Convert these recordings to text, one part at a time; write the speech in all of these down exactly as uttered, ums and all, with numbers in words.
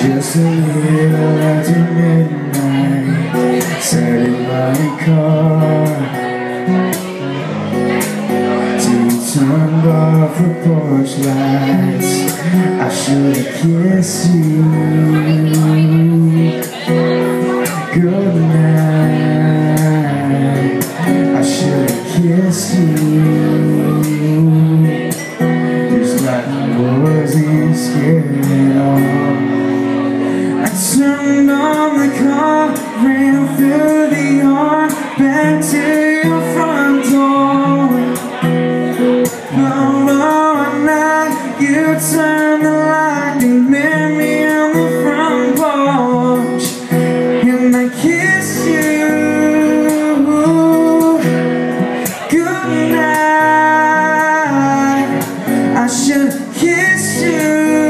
Just a little after midnight, sat in my car till you turned off the porch lights. I should have kissed you good night. I should have kissed you. This night wasn't scared at all. I turned on the car, ran through the yard, back to your front door. Glorianna, you turned the light and met me on the front porch, and I kissed you good night. I should have kissed you.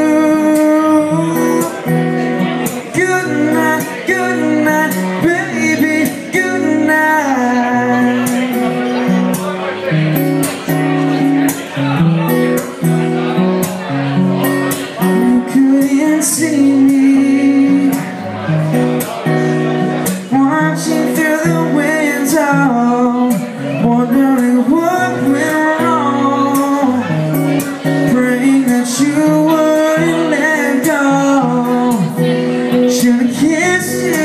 Good night, baby, good night. You couldn't see me watching through the window, wondering what went wrong, praying that you wouldn't let go. Should've kissed you.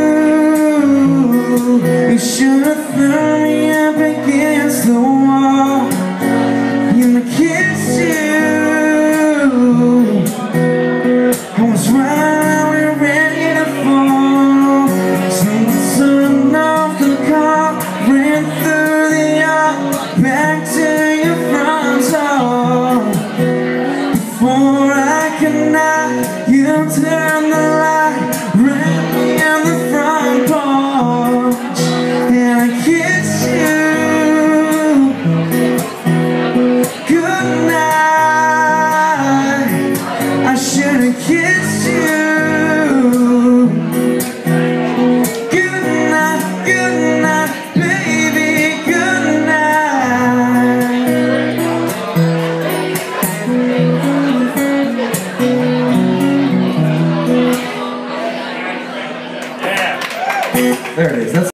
You should've thrown me up against the wall. You kissed you. I was right when ready to fall. So the sun off the car, ran through the yard, back to your front door. Before I could knock, you turned the light.